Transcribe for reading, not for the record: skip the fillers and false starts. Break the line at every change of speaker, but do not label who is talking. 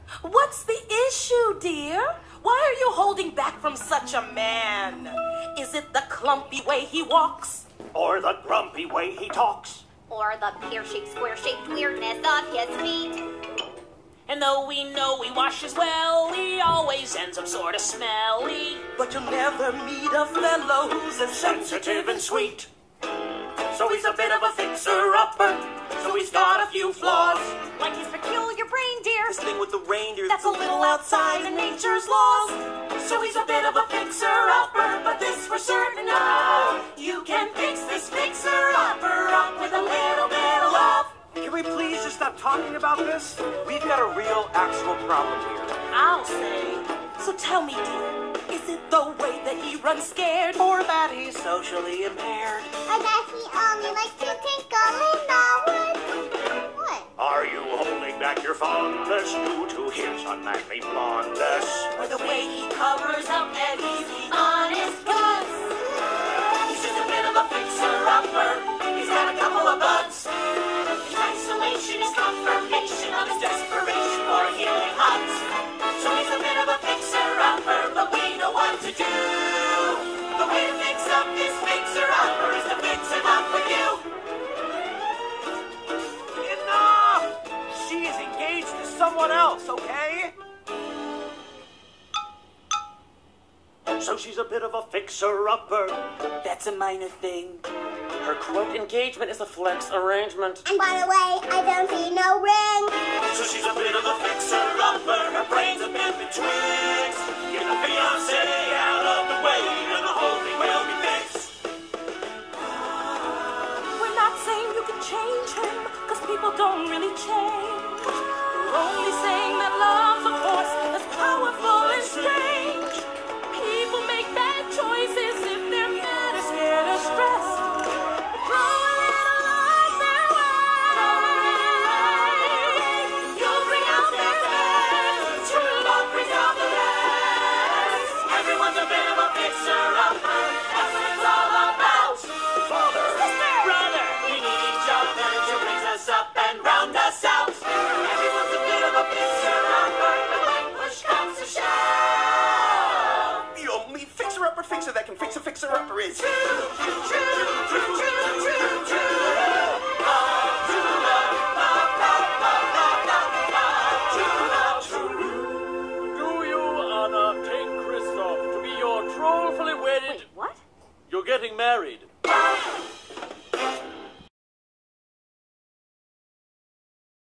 What's the issue, dear? Why are you holding back from such a man? Is it the clumpy way he walks?
Or the grumpy way he talks?
Or the pear-shaped, square-shaped weirdness of his feet?
And though we know he washes well, he always ends up sort of smelly.
But you'll never meet a fellow who's as
Sensitive and sweet. So he's a bit of a fixer-upper. So he's got a few flaws.
Like his peculiar reindeer.
This thing with the reindeer
That's a little outside of nature's laws.
So he's a bit of a fixer-upper, but this for certain know. You can fix this fixer-upper up with a little bit of love.
Can we please just stop talking about this? We've got a real, actual problem here.
I'll say. So tell me, dear, is it the way that he runs scared?
Or that he's socially impaired?
Or that he only likes to tinkle in the woods? What?
Are you holding back your fondness due to his unmanly blondness?
Or the way he covers up and he's the honest goods?
He's just a bit of a fixer-upper. He's got a couple of buds. His isolation is confirmation of his desperation for healing hugs. So he's a bit of a fixer-upper, but we know what to do. The way to fix up this fixer-upper is to fix him up for you.
Enough! She is engaged to someone else, okay?
So she's a bit of a fixer-upper.
That's a minor thing.
Her quote engagement is a flex arrangement.
And by the way, I don't see no ring.
So she's a bit of a fixer-upper. Her brain's a bit betwixt. Get the fiancé out of the way, and the whole thing will be fixed.
We're not saying you can change him, 'cause people don't really change. We're only saying